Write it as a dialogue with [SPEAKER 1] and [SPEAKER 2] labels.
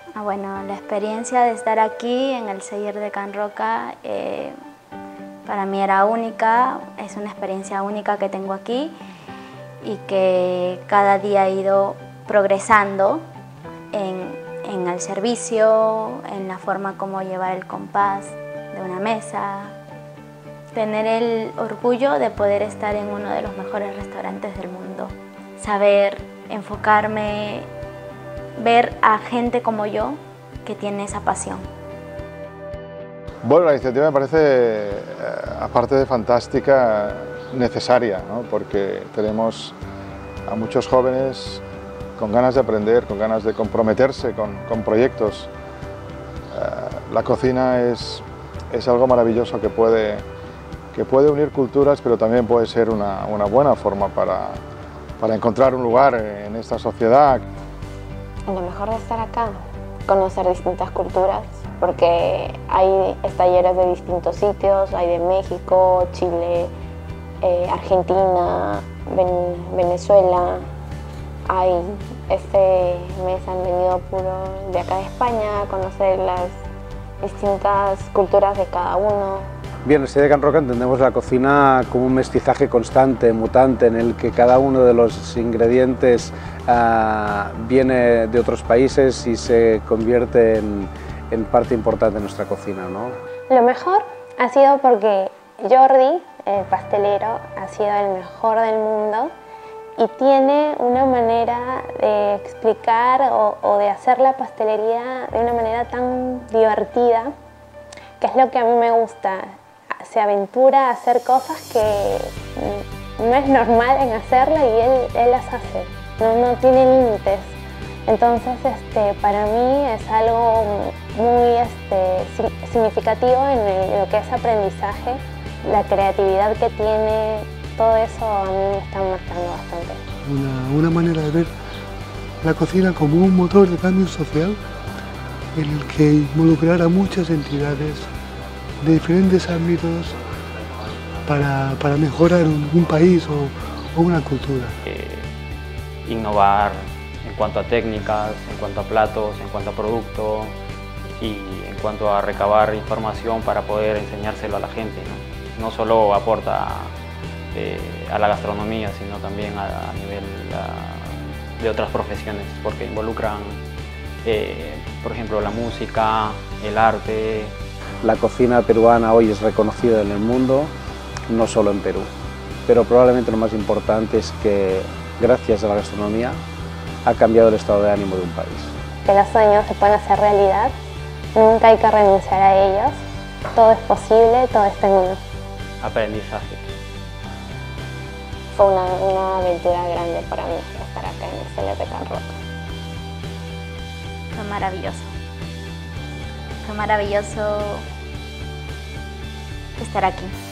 [SPEAKER 1] Bueno, la experiencia de estar aquí en el Celler de Can Roca para mí era única, es una experiencia única que tengo aquí y que cada día he ido progresando en el servicio, en la forma como llevar el compás de una mesa, tener el orgullo de poder estar en uno de los mejores restaurantes del mundo, saber enfocarme, ver a gente como yo que tiene esa pasión.
[SPEAKER 2] Bueno, la iniciativa me parece, aparte de fantástica, necesaria, ¿no? Porque tenemos a muchos jóvenes con ganas de aprender, con ganas de comprometerse con proyectos. La cocina es algo maravilloso que puede unir culturas, pero también puede ser una buena forma para encontrar un lugar en esta sociedad.
[SPEAKER 3] Lo mejor de estar acá, conocer distintas culturas, porque hay talleres de distintos sitios, hay de México, Chile, Argentina, Venezuela. Este mes han venido puro de acá de España a conocer las distintas culturas de cada uno.
[SPEAKER 4] Bien, en el Celler de Can Roca entendemos la cocina como un mestizaje constante, mutante, en el que cada uno de los ingredientes viene de otros países y se convierte en parte importante de nuestra cocina, ¿no?
[SPEAKER 3] Lo mejor ha sido porque Jordi, el pastelero, ha sido el mejor del mundo y tiene una manera de explicar o de hacer la pastelería de una manera tan divertida, que es lo que a mí me gusta. Se aventura a hacer cosas que no es normal en hacerla y él las hace, no tiene límites. Entonces para mí es algo muy significativo en lo que es aprendizaje, la creatividad que tiene, todo eso a mí me está marcando bastante.
[SPEAKER 5] Una manera de ver la cocina como un motor de cambio social en el que involucrar a muchas entidades de diferentes ámbitos para mejorar un país o una cultura.
[SPEAKER 6] Innovar en cuanto a técnicas, en cuanto a platos, en cuanto a producto y en cuanto a recabar información para poder enseñárselo a la gente, ¿no? No solo aporta a la gastronomía, sino también a nivel de otras profesiones, porque involucran, por ejemplo, la música, el arte.
[SPEAKER 4] La cocina peruana hoy es reconocida en el mundo, no solo en Perú, pero probablemente lo más importante es que gracias a la gastronomía ha cambiado el estado de ánimo de un país.
[SPEAKER 3] Que los sueños se pueden hacer realidad, nunca hay que renunciar a ellos, todo es posible, todo está en uno.
[SPEAKER 6] Aprendizaje.
[SPEAKER 3] Fue una aventura grande para mí estar acá en el Celler de Can Roca.
[SPEAKER 1] Fue maravilloso. Fue maravilloso estar aquí.